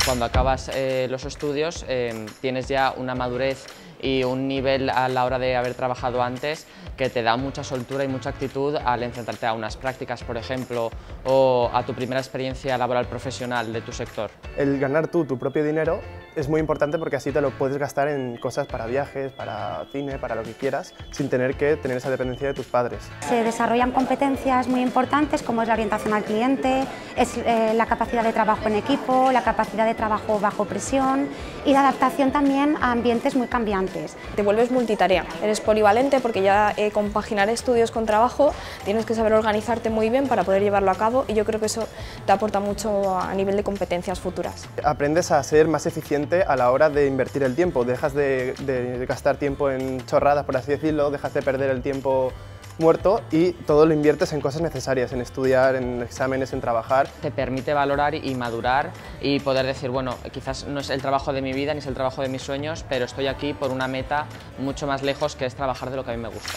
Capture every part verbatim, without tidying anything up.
Cuando acabas eh, los estudios eh, tienes ya una madurez y un nivel a la hora de haber trabajado antes que te da mucha soltura y mucha actitud al enfrentarte a unas prácticas, por ejemplo, o a tu primera experiencia laboral profesional de tu sector. El ganar tú tu propio dinero es muy importante porque así te lo puedes gastar en cosas para viajes, para cine, para lo que quieras, sin tener que tener esa dependencia de tus padres. Se desarrollan competencias muy importantes como es la orientación al cliente, es eh, la capacidad de trabajo en equipo, la capacidad de trabajo bajo presión y la adaptación también a ambientes muy cambiantes. Te vuelves multitarea, eres polivalente porque ya eh, compaginar estudios con trabajo tienes que saber organizarte muy bien para poder llevarlo a cabo y yo creo que eso te aporta mucho a nivel de competencias futuras. Aprendes a ser más eficiente a la hora de invertir el tiempo, dejas de, de gastar tiempo en chorradas, por así decirlo, dejas de perder el tiempo muerto y todo lo inviertes en cosas necesarias, en estudiar, en exámenes, en trabajar. Te permite valorar y madurar y poder decir, bueno, quizás no es el trabajo de mi vida ni es el trabajo de mis sueños, pero estoy aquí por una meta mucho más lejos que es trabajar de lo que a mí me gusta.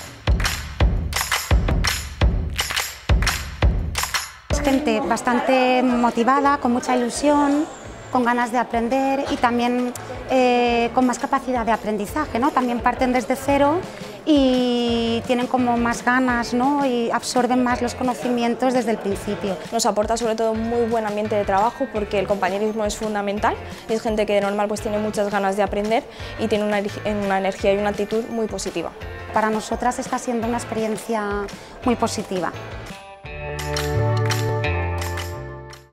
Es gente bastante motivada, con mucha ilusión, con ganas de aprender y también eh, con más capacidad de aprendizaje, ¿no? También parten desde cero y tienen como más ganas, ¿no? Y absorben más los conocimientos desde el principio. Nos aporta sobre todo un muy buen ambiente de trabajo porque el compañerismo es fundamental, es gente que de normal pues tiene muchas ganas de aprender y tiene una, una energía y una actitud muy positiva. Para nosotras está siendo una experiencia muy positiva.